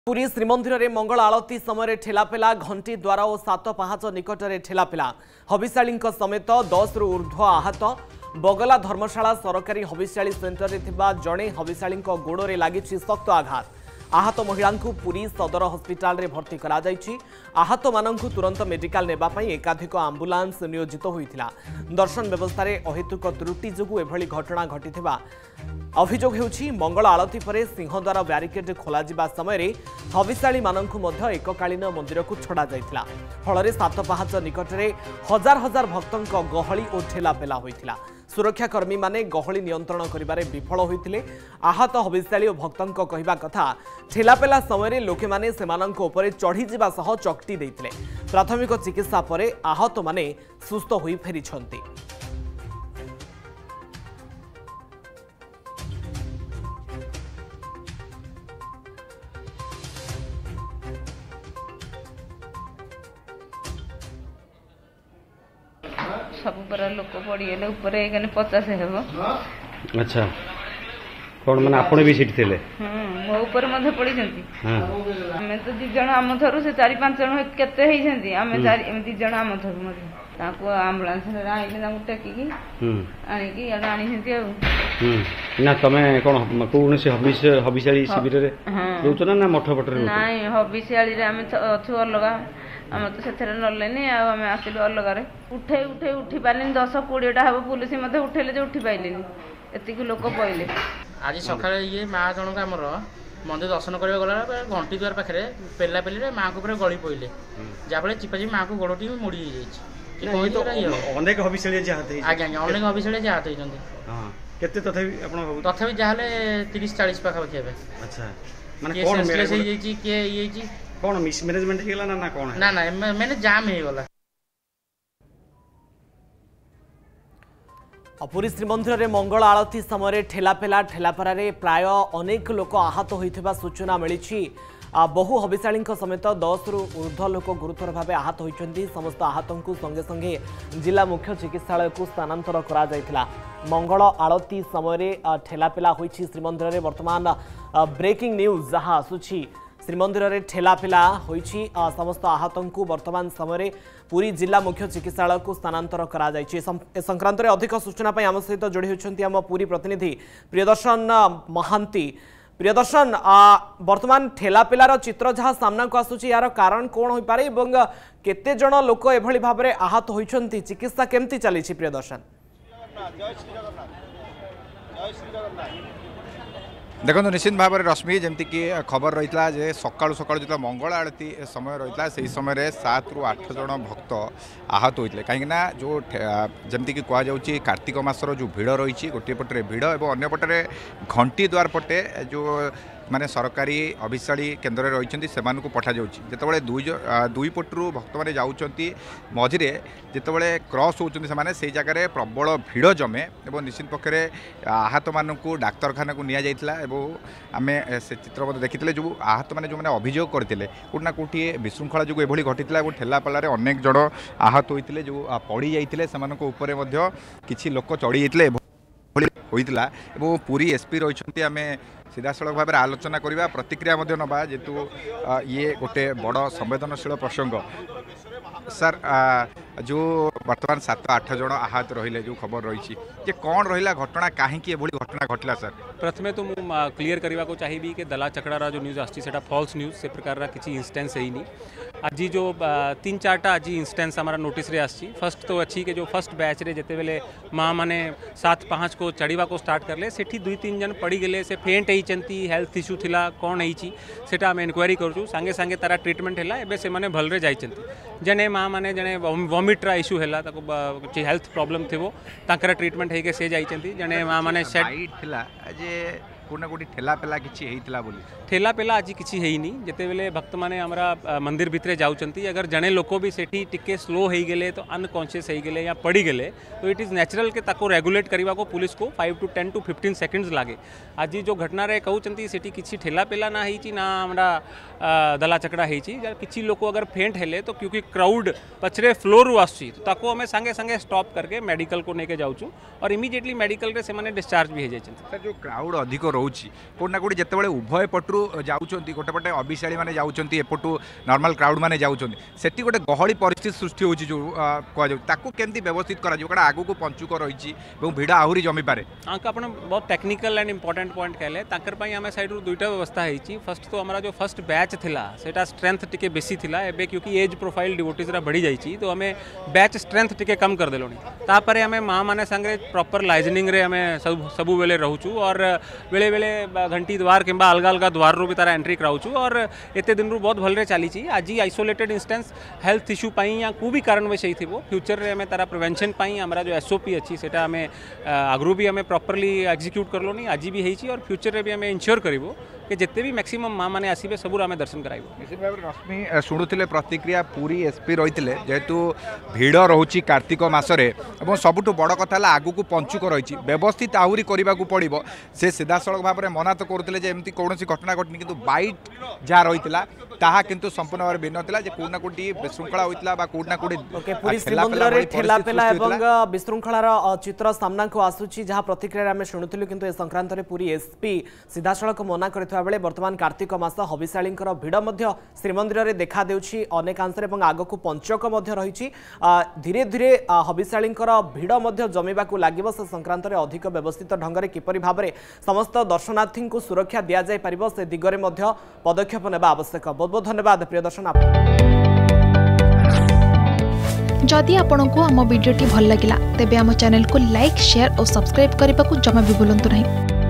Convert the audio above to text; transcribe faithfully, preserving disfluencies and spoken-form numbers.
पुरी श्रीमंदिर में मंगल आलती समय ठेलापेला घंटी द्वार और सात पहाच निकट में ठेलापेला हबिशाली समेत दस रु ऊर्ध्व आहत बगला धर्मशाला सरकारी हबिशाली सेंटर में जड़े हबिशाली गोड़ में लगी शक्त आघात आहत महिला पुरी सदर हस्पिटाल रे भर्ती करा जायछि। आहत मानंकु तुरंत मेडिकल नेबा पई एकाधिक आंबुलांस नियोजित होइथिला। दर्शन व्यवस्था रे अहेतुक त्रुटि जोगु एभली घटना घटिथिबा अभियोग हेउछि। मंगल आलती परे सिंहद्वार ब्यारिकेड खोला जिबा समय हबिशाली मानंकु मध्य एककालीन मंदिर को छड़ा जायथिला। फल सात पहाच निकट में हजार हजार भक्तों गहली और ठेलापेला होइथिला। सुरक्षाकर्मी माने गहली नियंत्रण करिबारे विफल होइथिले। आहत हबिशाली और भक्तों कहवा कथा ठेलापेला समय लोके माने सेमानंको उपरे चढ़ी जिबा सह चकटी देइथिले। प्राथमिक चिकित्सा परे आहत माने सुस्थ होई फेरिछन्ति। सब पर लोक पड़गले ऊपर पचास हेब। अच्छा कौन मैंने आपने भी सीट थे मो ऊपर पड़ी आम तो दी जन आम थरु से चार पांच जन केते आम दी जन आम थरु आम्बुलांस टेकिकी आणिकी आनी ना तमें कौन कौन से हबिशाली शिविर रोच ना मठ पटर ना हबिशाली आम अच्छु अलग आम तो से नलेनी आम आसिलु अलग उठे उठे उठी पारे दस कोड़ेटा हम पुलिस मत उठेले जो उठी पाइले एतिक लोक पड़े। आज सका ये माँ जनक आमर मंदिर दर्शन करने गला घंटी द्वार पाखे पेला पेली माँ को गली पड़े जहाँफल चिपाची माँ को गोड़टी मुड़ी अनेक हबिशाली आज्ञा आज्ञा अनेक हबिशाली जहात होती तथापि जहाँ तीस चालीस पाखापाखि हे। अच्छा माने कौन मिसमैनेजमेंट हेगला ना ना कौन ना ना मैंने जाम हो गला। पुरी श्रीमंदिर में मंगल आलती समय ठेलापेला ठेलापरा प्राय अनेक लोक आहत होइथिबा सूचना मिली। बहु हबिशाली समेत दस रु ऊर्ध्व लोक गुरुतर भाव आहत होइछन्ति। समस्त आहतों को संगे संगे जिला मुख्य चिकित्सालय को स्थानांतर करा जायथिला। मंगल आलती समय ठेलापेला होइछि श्रीमंदिर में। वर्तमान ब्रेकिंग न्यूज जहाँ आसुछि श्रीमंदिर में ठेलापेला होइछि। समस्त आहतों को वर्तमान समय पुरी जिला मुख्य चिकित्सालय को स्थानांतर करा जायछि। संक्रांत अधिक सूचना आम सहित जोड़ी होइछन्ति आम पुरी प्रतिनिधि प्रियदर्शन महांती। प्रियदर्शन वर्तमान ठेलापेलार चित्र जहाँ सामना को आसुछि यार कारण कौन हो पारे एवं केते जण लोक एभली भाव में आहत होइछन्ति चिकित्सा केमती चली प्रियदर्शन? देखो निश्चित भाव में रश्मि जमती कि खबर रही है जे सकाळु सकाळु जो मंगल आरती समय रही है से समय सात रु आठ जन भक्त आहत होते कहीं जो जमती कि कहुच्छी कार्तिक मासर जो भिड़ रही गोटे पटे भिड़ और अंय पटे घंटी द्वार पटे जो माने सरकारी हबिशाली केन्द्र रही से पठा जाते दुई दुई पटू भक्त मैंने जाऊँच मझिरे जितेबाला क्रॉस होती से जगह प्रबल भिड़ जमे और निश्चित पक्षे आहत मानक डाक्तखाना को नि जाइथिला एवं आम से चित्र देखी जो आहत मैंने जो मैंने अभियोग करते कौटना कौटी विशृंखला जो ये घटी ठेलापाल अनेक जन आहत होते जो पड़ी जाते से किसी लोक चढ़ी जाते होता और पुरी एसपी रही आम सीधा सड़क भाव आलोचना करवा प्रतिक्रिया नवा जेतु ये गोटे बड़ संवेदनशील प्रसंग। सर जो वर्तमान सात आठ जन आहत रहिले जो खबर रही जे कौन रहा घटना कहीं घटना घटला सर? प्रथमे तो मुझे क्लीयर करने को चाहिए कि दला चकड़ा जो न्यूज आसी फॉल्स न्यूज से प्रकार किसी इंस्टेंस है नहीं। आज जो तीन चार्टा आज इंस्टेंस हमारा नोटिस रे आसी। फर्स्ट तो अच्छी कि जो फर्स्ट बैच रे जिते बेले माँ माने सात पाँच को चढ़ा को स्टार्ट करले सेठी दुई तीन जन पड़ी गले से फेंट होती हेल्थ इश्यू थिला कौन होटा आम इनक्वारी करूँ सांगे सांगे तारा ट्रीटमेंट है एवं से भलरे जाइए जने माँ माने जने वॉमिट्रा इश्यू है किसी हेल्थ प्रॉब्लम थी तांकर ट्रीटमेंट होके से जाइए जने माँ माने कोना कोटी ठेलापेला किछि हेइतला बोली ठेलापेला आज किछि हेइनी जेते बेले भक्त माने हमरा मंदिर भितरे जाउचंती अगर जने लोको भी सेठी टिके स्लो हेइ गेले तो अनकॉन्शियस हेइ गेले या पड़ी गेले तो इट इज नेचुरल के ताको रेगुलेट करबा को पुलिस को five to ten to fifteen seconds लागे। आज जो घटना रे कहउचंती सेठी किछि ठेलापेला ना हेइची ना हमरा दला चकड़ा होती लोक अगर फेंट हेले तो क्योंकि क्राउड पछरे फ्लोर रु आसुची तो ताको हमें संगे संगे स्टॉप करके मेडिकल को लेके जाऊँ और इमिडिएटली मेडिकल रे से माने डिस्चार्ज भी हो जाए। सर जो क्राउड अधिक रोचे कोना कोटी जिते उभय पटु जाऊँगी गोटे पटे अभिशाली मैंने जाऊँगी एपटू नॉर्मल क्राउड मैंने जाऊँगी सेठी गोटे गहली परिस्थिति सृष्टि होची जो कहूँ केमती व्यवस्थित करा आगु को पंचुक रही भिड़ आहरी जमी पारे आप बहुत टेक्निकल एंड इंपोर्टेंट पॉइंट कहले ताकर पई आमे साइड दुईटा व्यवस्था होती फर्स्ट तो हमारा जो फर्स्ट बैच थिला सेटा स्ट्रेंथ टिके बेसी थिला एबे क्योंकि एज प्रोफाइल डिवोटीज रा बढ़ी जाइछि तो हमें बैच स्ट्रेंथ टिके कम कर देलोनी तापरे हमें माँ माने संगे प्रॉपर लाइजनिंग रे हमें सब सबु बेले रहूछु और बेले बेले घंटी द्वार किंबा अलग अलग द्वार रो भी तारा एंट्री कराउछु और एते दिन रु बहुत भलरे चलीछि आज आइसोलेटेड इंस्टेंस हेल्थ इश्यू पई या को भी कारण वैसे थिबो फ्यूचर रे हमें तारा प्रिवेंशन पई हमरा जो एसओपी अछि सेटा हमें आगरू भी हमें प्रॉपर्ली एग्जीक्यूट करलोनी आज भी होती और फ्यूचर रे भी हमें इनश्योर करिवो कि जिते भी मैक्सिमम माँ मैंने आसवे सब आम दर्शन कराइबो। रश्मि शुणुले प्रतिक्रिया पूरी एसपी रही जेहेतु भिड़ रोचे कार्तिक मसरे और सबुठ बड़ कथा आगु को पंचुक रही व्यवस्थित आहरी करने को पड़ो से सीधासलख भाव में मना तो करुले एमती कौन घटना घटनी किंतु बाइट जहाँ रही ताहा किंतु संपूर्ण भाव भिन्न था कौटना कौटी विशृंखला होता कौटना कौटी पुरी श्रीमंदिर ठेलापेला और विशृंखलार चित्र सामना को आसूची जहाँ प्रतिक्रिया आम शुणुलु किंतु ए संक्रांत में पूरी एसपी सीधासलख मना करथिबा बेले वर्तमान कार्तिक मास हबिशाली भिड़ श्रीमंदिर में देखा देउछि अनेकांशरे आगक पंचक रही धीरे धीरे हबिशाली भिड़ जमीबा लगे से संक्रांत में अधिक व्यवस्थित ढंग से किपरि भाव में समस्त दर्शनार्थी को सुरक्षा दि जाय परिबो से दिगरे पदक्षेप नेबा आवश्यक। बहुत बहुत धन्यवाद प्रिय दर्शन। जदि आपंक आम भिडी भल लगा तेब आम चैनल को लाइक शेयर और सब्सक्राइब करने को जमा भी भूलु नहीं।